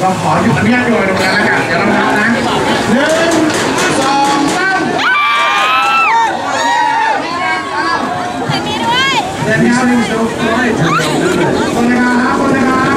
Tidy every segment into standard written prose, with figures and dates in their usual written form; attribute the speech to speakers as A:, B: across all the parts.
A: เราขออยู่อนุญาตโดยตรงนั้นแล้วกันเดี๋ยวเรานับนะ1 2 3เดินเข้าคนนะครับคนนะครับ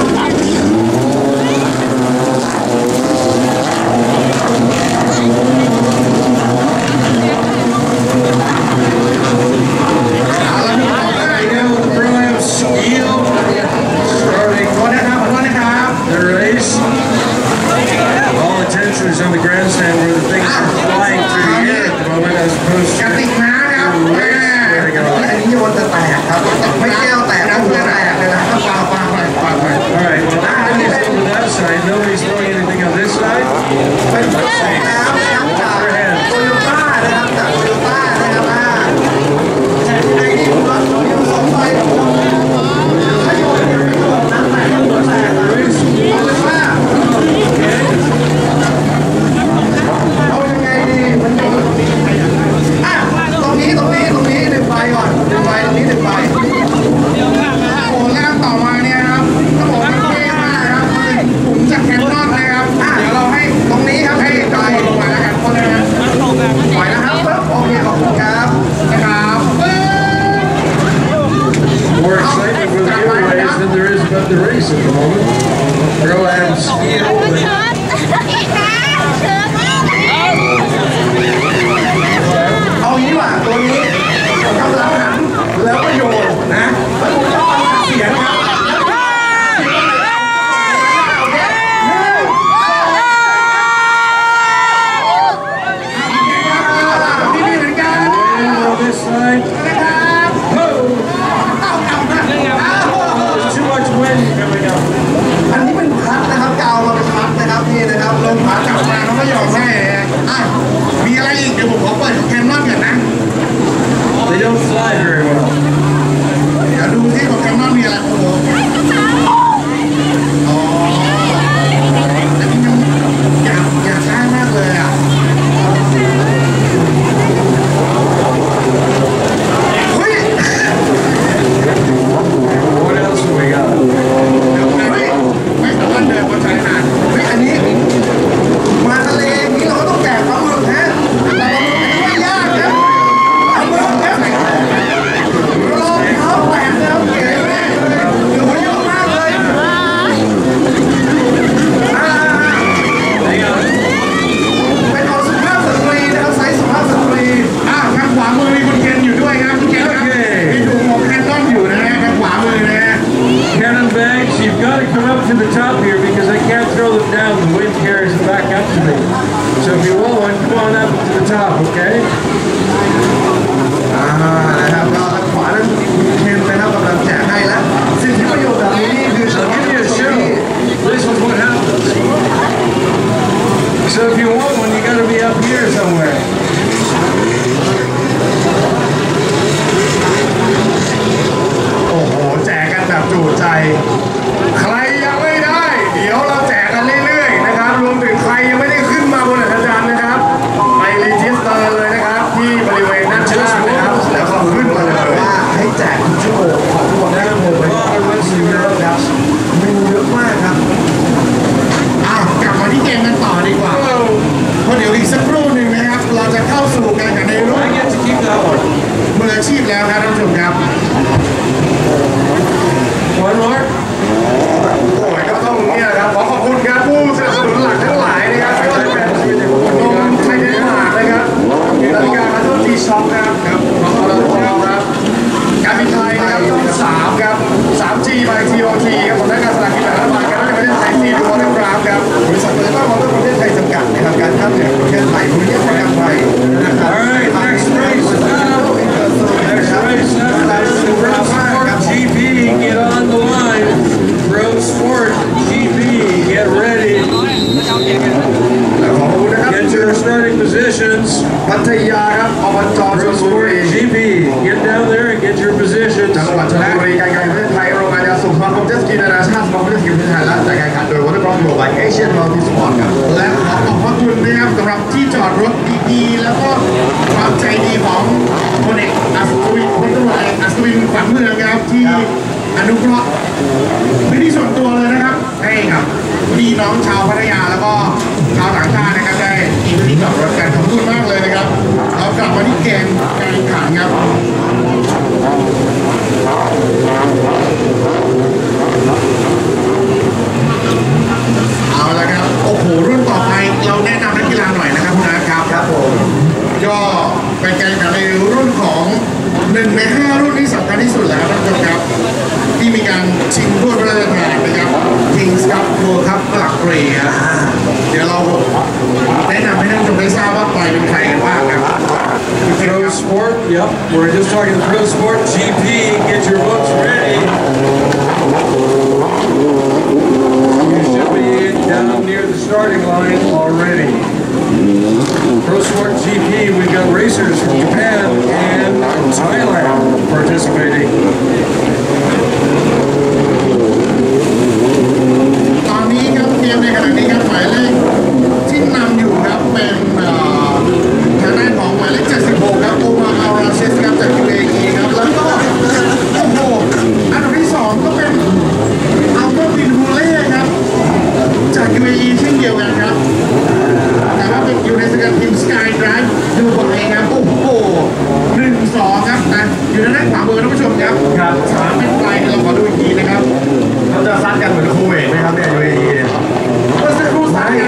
B: is on the grandstand where the things are flying through the air at the moment as opposed to
A: กติกน้ำนะครับอันนี้โยนจะแตกครับไม่แก้วแตกนะเพื่อนแตกเลยนะครับฟังไป
B: Alright, well nobody's over that side, nobody's throwing anything on this side.
A: เป็นน้ำจากโตโยต้านะครับจากโตโยต้านะครับไอ้นี่รถโยน2 ไฟถ้าโยนเนี่ยไม่โดนน้ำแตกก็โดนแตกเอาเลยว่าเอายังไงดีมันโยนตรงนี้1 ใบก่อน1 ใบตรงนี้1 ใบโอ้แล้วต่อมาเนี่ยครับต้องบอกว่าเท่มากครับผมจากแคนนอนนะครับเดี๋ยวเราให้ตรงนี้ครับให้ไกลลงมาแล้วกันคนนะฮะปล่อยนะครับปึ๊บโอเคขอบคุณครับนะครับ
B: More excitement with the giveaways than there is about the race at the moment. Throw and steal.
A: เอางี้ดีกว่าตัวนี้กำลังหันแล้วก็โยนนะแล้วผมจะฟังเสียงครับ
B: This side. Too much wind coming up.
A: อันนี้เป็นพัดนะครับกาวเราเป็นพัดนะครับนี่นะครับลมพัดกลับมาเราไม่ยอมให้มีอะไรอีกเดี๋ยวผมขอเปิดแคนนอนก่อนนะ
B: They don't fly very well.
A: เดี๋ยวดูที่ของแคนนอนมีอะไรโอ้โหอันนี้มันอยากได้มากเลยอ่ะ
B: What else do we got?
A: ไม่ต้องเดินบนชายหาดอันนี้มาทะเลนี้เราก็ต้องแจกปลาหมึกฮะปลาหมึกไม่ยากนะปลาหมึกเนี่ยรองเท้าแตะแล้วเก๋มากเลยดูเยอะมากเลยเป็นของสุภาพสตรีนะครับไซส์สุภาพสตรีทางขวามือมีคุณเคนอยู่ด้วยครับคุณเคนครับมีดูหมวกแคนนอนอยู่นะฮะทางขวามือนะฮะ
B: Cannon bags, you've got to come up to the top here because I can't throw them down. The wind carries them back up to me. So if you want one, come on up to the top, okay?
A: นะครับก็ทางขวานั้นเคนนะครับกำลังแจกให้แล้วสิ่งที่ประโยชน์แบบนี้นี่คือ
B: I'll give you a show. This is what happens. So if you want one, you got to be up here somewhere.
A: โอ้โหแจกกันแบบจุใจใครยังไม่ได้เดี๋ยวเราแจกกันเรื่อยๆนะครับรวมถึงใครยังไม่ได้ขึ้นมาบนอัศจรรย์นะครับไปรีจิสเตอร์เลยนะครับที่บริเวณด้านล่างนะครับแล้วก็ขึ้นมาเลยว่าให้แจกทุกชั่วโมงของทุกวันได้โมงไปครับมีเยอะมากครับกลับมาที่เกมกันต่อดีกว่าเพราะเดี๋ยวอีกสักครู่หนึ่งนะครับเราจะเข้าสู่การแข่งขันในรุ่น
B: I get to keep that one.
A: มืออาชีพแล้วครับท่านผู้ชมครับ
B: One more?
A: โอ้ยก็ต้องเนี่ยครับขอบคุณครับผู้สนับสนุนหลักทั้งหลายนะครับไม่ว่าจะเป็นนมไทยเดนมาร์กนะครับนาฬิกามาโต้จีช็อปครับของเราครับการบินไทยนะครับช่อง3ครับ 3G by TOT ครับของนักการสลากกินแบ่งรัฐบาลการประเทศไทยซีดูวอเตอร์กราฟครับบริษัทโตโยต้ามอเตอร์ประเทศไทยจำกัดนะครับการข้ามแดนประเทศไทยบริษัทประกันภัยนะครับ
B: Alright, next race. Next race. That's the Road Sport GP. Get on the line. Road Sport GP. Get ready. Get your starting positions.
A: พัทยาครับอบจ
B: Road Sport GP. Get down there and get your positions.
A: จังหวัดชลบุรีการแข่งขันประเทศไทยโรงงานยาสูบสมาคมเจ็ตสกีนานาชาติสมาคมเจ็ตสกีประเทศไทยและจัดการแข่งขันโดยวอเตอร์บอลโกลบอลเอเชียนมัลติสปอร์ตครับและขอขอบพระคุณนะครับสำหรับที่จอดรถดีๆแล้วก็ความใจดีของพลเอกอัศวินพลตำรวจเอกอัศวินขวัญเมืองครับที่อนุเคราะห์พื้นที่ส่วนตัวเลยนะครับให้กับพี่น้องชาวพัทยาแล้วก็ชาวต่างชาตินะครับได้มีพื้นที่จอดรถกันขอบคุณมากเลยนะครับเรากลับมาที่เกมการแข่งขันครับเอาละครับโอ้โหรุ่นต่อไปเราแนะนำนักกีฬาหน่อยนะครับคุณอาครับครับผมก็เป็นการแข่งขันในรุ่นของ1 ใน 5รุ่นที่สำคัญที่สุดแล้วครับท่านผู้ชมครับที่มีการชิงถ้วยพระราชทานนะครับ Kings Cup World Cup หลักเรียเดี๋ยวเราแนะนำให้ท่านผู้ชมได้ทราบว่าใครเป็นใครกันบ้างครับ
B: Pro Sport, yep, we're just talking Pro Sport GP. Get your books ready. You should be down near the starting line already. Pro Sport GP, we've got racers from Japan and Thailand participating.
A: ตอนนี้ครับเกมในขณะนี้ครับหมายเลขที่นำอยู่ครับเป็นทางด้านของหมายเลข76ครับโอมาอัลราเชสครับจาก UAE ครับแล้วก็โอ้โหอันดับที่2ก็เป็นอัลเบอร์บินฮูเล่ครับจาก UAE เช่นเดียวกันครับแต่ว่าเป็นอยู่ในสกัดทีมสกายไดรฟ์ดูคนเองครับโอ้โห1-2ครับนะอยู่ในด้านขวามือท่านผู้ชมครับ3เป็นไกลเราขอดูอีกทีนะครับเขาจะซัดกันเหมือนคูเวตไหมครับเนี่ย UAE เนี่ยเมื่อสักครู่ซัดกัน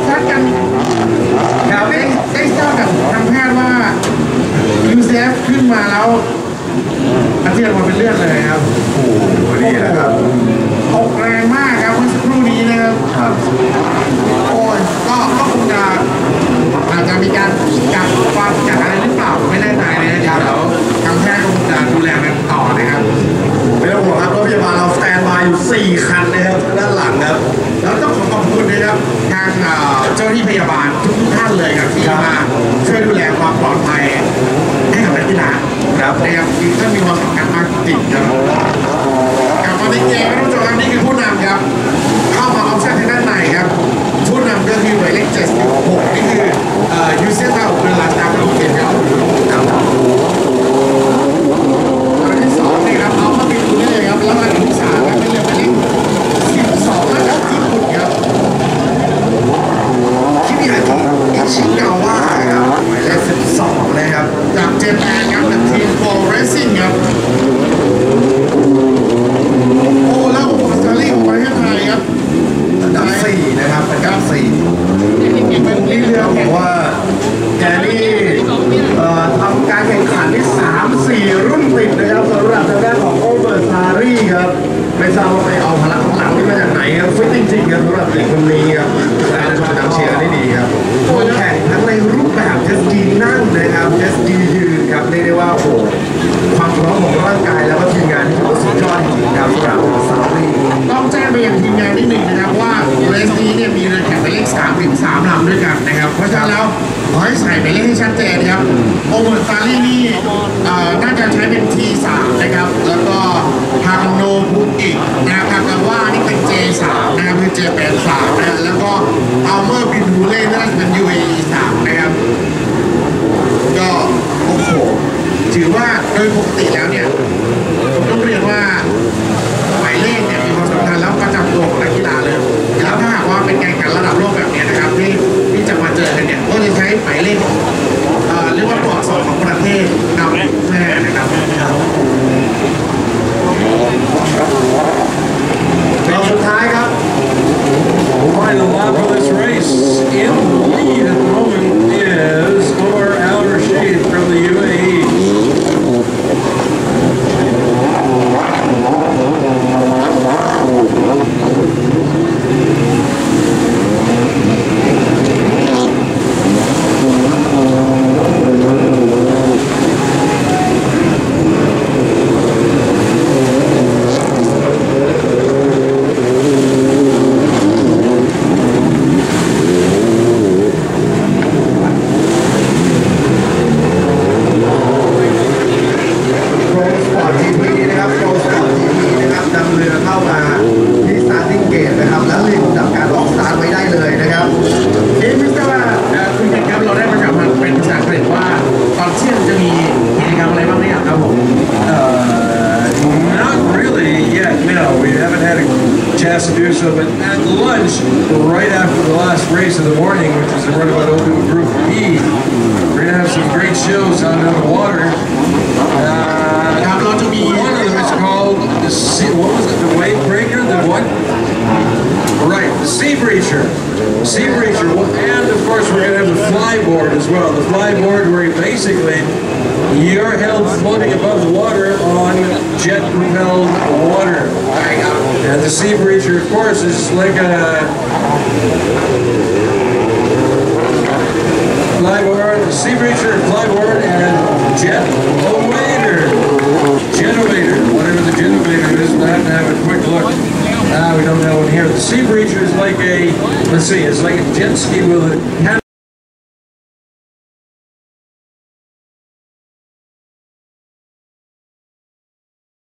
A: ครับได้ทราบกับทางแพทย์ว่ายูเซฟขึ้นมาแล้วอาเจียนมาเป็นเลือดเลยครับโอ้โหนี่นะครับตกแรงมากครับเมื่อสักครู่นี้นะครับโอ้ยก็คงจะอาจจะมีการกัดฟันกัดอะไรหรือเปล่าไม่แน่ใจเลยนะครับแล้วทางแพทย์คงจะดูแลกันต่อนะครับไม่ต้องห่วงครับรถพยาบาลเราสแตนบายอยู่4 คันนะครับด้านหลังครับแล้วต้องขอบคุณนะครับทางเจ้าหน้าที่พยาบาลทุกท่านเลยครับที่มาช่วยดูแลความปลอดภัยให้กับนักกีฬาครับนะครับที่ท่านมีความสำคัญมากจริงครับกลับมาในเกมท่านผู้ชมครับนี่คือผู้นำครับเข้ามาออปชั่นทางด้านในครับผู้นำก็คือหมายเลข76นี่คือยูเซต้าเป็นลาตาเป็นเกมครับอันที่2นี่ครับเอาเข้าไปดูนี่เลยครับแล้วอันที่3ครับเป็นเรื่องหมายเลข12นะครับญี่ปุ่นครับที่มีอาทิอิชิกาวะครับหมายเลข12นะครับจากเจแปนครับจากทีมโฟร์เรซซิ่งครับโอ้แล้วโอสเตรเลียของประเทศไทยครับอันดับ4นะครับอันดับ4นี่เรื่องบอกว่าแกนี่ทำการแข่งขันที่3-4 รุ่นติดนะครับสำหรับทางด้านของโอเบอร์ซารีครับไม่ทราบว่าไปเอาพลังหลังนี่มาจากไหนครับฟิตจริงๆครับสำหรับเด็กคนนี้ครับแต่ชมนำเชียร์ได้ดีครับตัวแข่งทั้งในรูปแบบเจสกีนั่งนะครับเจสกียืนครับเรียกได้ว่าโอ้ความพร้อมของร่างกายแล้วก็ทีมงานที่ถือว่าสุดยอดจริงๆครับสำหรับซารีต้องแจ้งไปยังทีมงานนิดหนึ่งนะครับว่าเรสนี้เนี่ยมีเรือแข่งหมายเลข3 ถึง 3 ลำด้วยกันนะครับเพราะฉะนั้นแล้วขอให้ใส่หมายเลขให้ชัดเจนครับโอเวอร์ซารีนี่น่าจะใช้เป็น T3 นะครับแล้วก็ทางโนบุกินะครับทางว่านี่เป็น J3 นะครับคือ J83 นะแล้วก็อัลเมอร์บินฮูเล่น่าจะเป็น UAE 3นะครับก็โอ้โหถือว่าโดยปกติแล้วเนี่ยต้องเรียนว่าหมายเลขเนี่ยมีความสำคัญแล้วประจำตัวของนักกีฬาเลยแล้วถ้าหากว่าเป็นการแข่งขันระดับโลกแบบนี้นะครับที่จะมาเจอกันเนี่ยก็จะใช้หมายเลขเรียกว่าตัวอักษรของประเทศนำแม่นะครับเราสุดท้ายครับ
B: Final lap of this race. In the lead at the moment is Omar Al Rashid from the UAE. chance to do so. But at lunch, right after the last race of the morning, which is the Runabout Open Group E, we're going to have some great shows out on the water. One of them is called the sea, what was it? The Wave Breaker? The what? Right, the Sea Breacher. Sea Breacher. And of course we're going to have the Flyboard as well. The Flyboard where basically you're held floating above the water on jet-propelled water. And the Sea Breacher, of course, is like a Flyboard, the Sea Breacher, Flyboard, and Jet-O-Wator. Jet-O-Wator, whatever the Jet-O-Wator is, we'll have to have a quick look. We don't have one here. The Sea Breacher is like a, let's see, it's like a jet ski with a